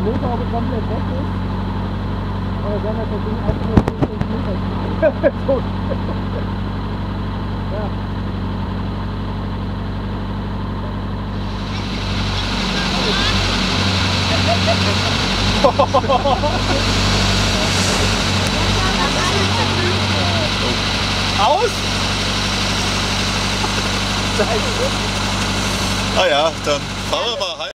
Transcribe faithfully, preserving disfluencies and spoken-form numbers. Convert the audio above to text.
Motor aber komplett weg ist, äh, dann hat das Ding einfach nur fünf Zentimeter. So. Ja. Aus? Ah ja, dann fahren wir mal heim.